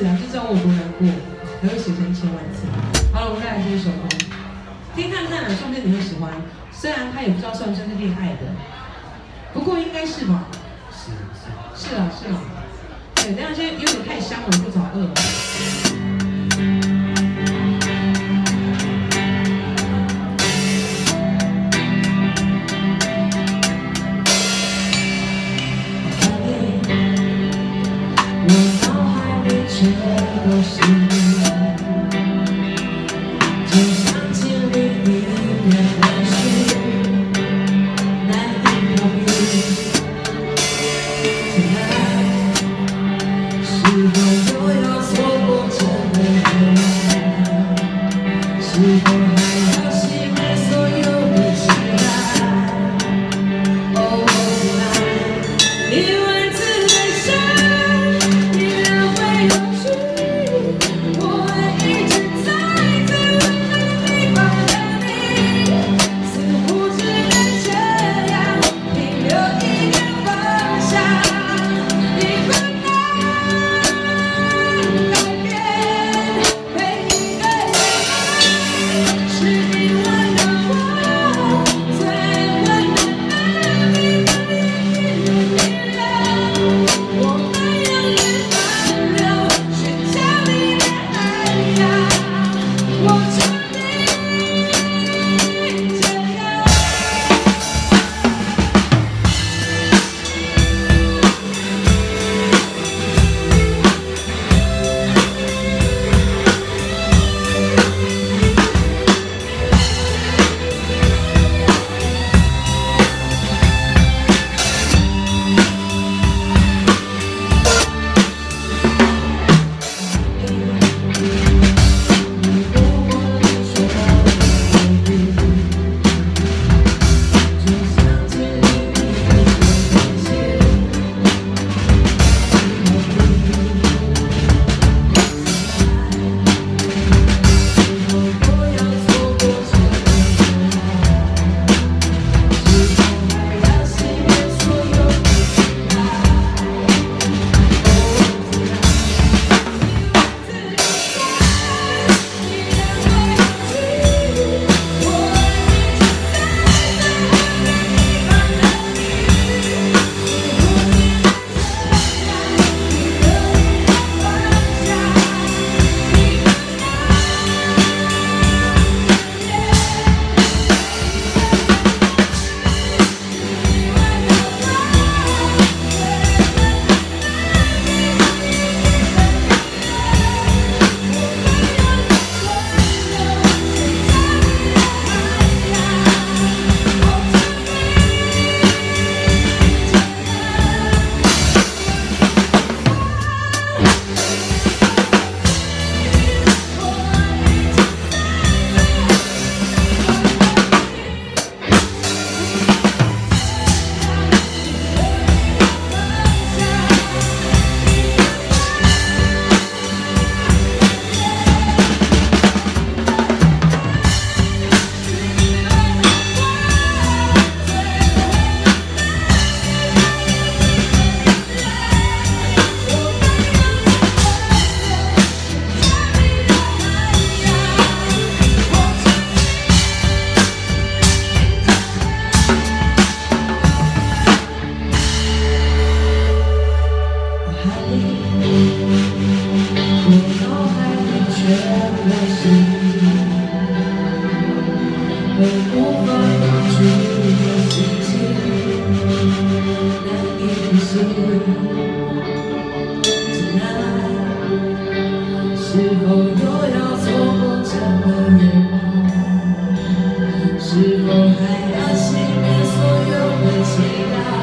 次啊，就知道我有多难过，还会写成1000万次。好了，我们再来这一首歌，听看看啊，说不定你会喜欢。虽然它也不知道算不算是恋爱的，不过应该是吧？是啊。对，但是现在有点太香了，不早饿了。 是否又要错过这个愿望？是否还要熄灭所有的期待？